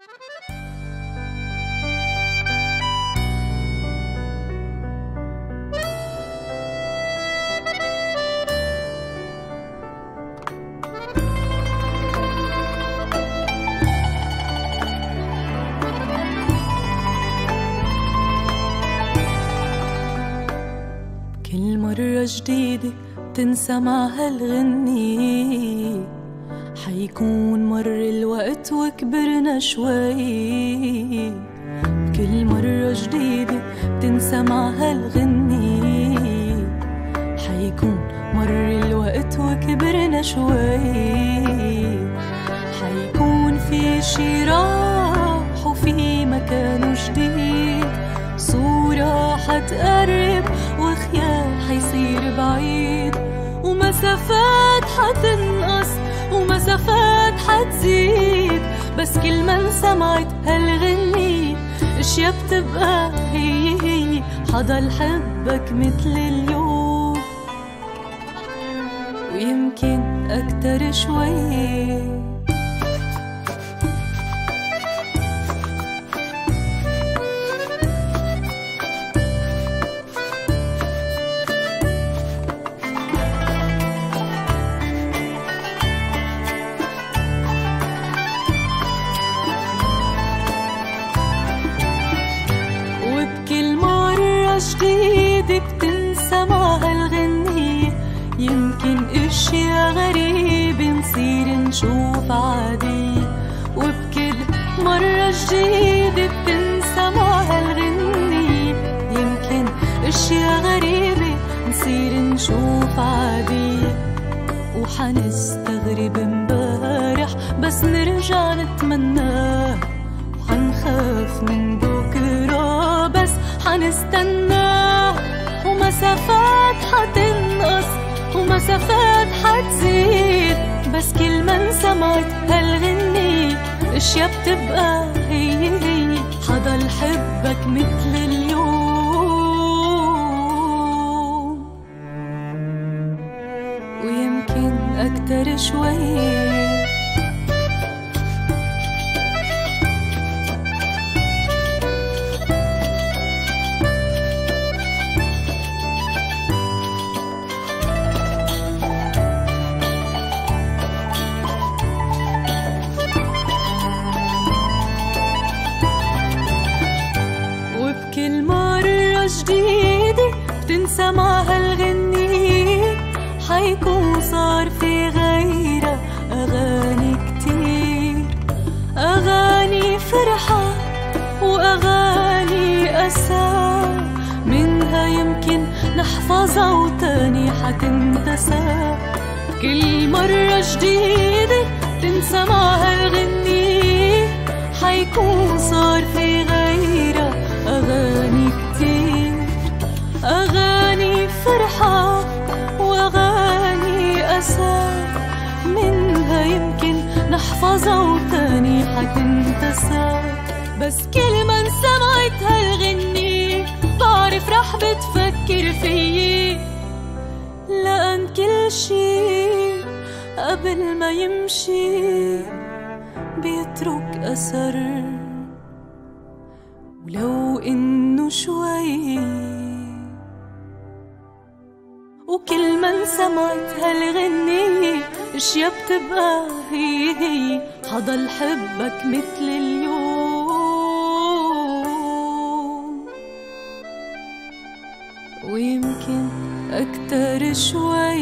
كل مرة جديدة تنسى مع هالغنية، حيكون مر الوقت وكبرنا شوي. كل مرة جديدة تنسى مع هالغنية، حيكون مر الوقت وكبرنا شوي. حيكون في شي راح وفي مكانه جديد، صورة حتقرب وخيال حيصير بعيد، ومسافات حتنقص ومسافات حتزيد. بس كل ما سمعت هالغنية اشياء بتبقى هي حضل حبك مثل اليوم، ويمكن أكتر شوي. جديدة بتنسى مع هالغنية، يمكن اشياء غريبة نصير نشوف عادي. وبكل مرة جديدة بتنسى مع هالغنية، يمكن اشياء غريبة نصير نشوف عادي. وحنستغرب امبارح بس نرجع نتمناه، وحنخاف من بكرة بس حنستناه. ومسافات حتنقص ومسافات حتزيد، بس كل ما سمعت هالغنية اشياء بتبقى هي حضل حبك مثل اليوم، ويمكن أكتر شوي. كل مرة جديدة بتنسى مع هالغنية، حيكون صار في غيرها أغاني كتير، أغاني فرحة وأغاني أسى. منها يمكن نحفظها وتاني حتنتسى. كل مرة جديدة بتنسى مع هالغنية، حيكون صار في غيرها أغاني كتير، أغاني فرحة وأغاني أسى. منها يمكن نحفظها وتاني حتنتسى. بس كل ما سمعت هالغنية بعرف رح بتفكر فيي، لأن كل شي قبل ما يمشي بيترك أثر، ولو إنه شوي. وكل ما سمعت هالغنية اشياء بتبقى هي حضل حبك مثل اليوم، ويمكن أكتر شوي.